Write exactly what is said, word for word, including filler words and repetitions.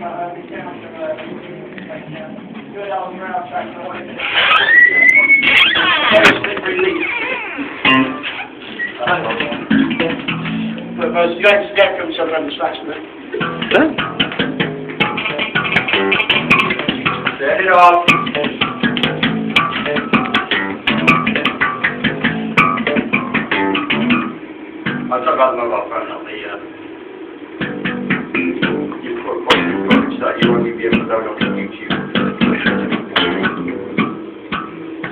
uh, the count of, uh, good old ground track, I wanted to. Very slippery leaf. But most guys get from some of the slacksmith. Set it off. I'll talk about the mobile phone, not the, uh, you put, put, put, put, you want to be able to download on YouTube.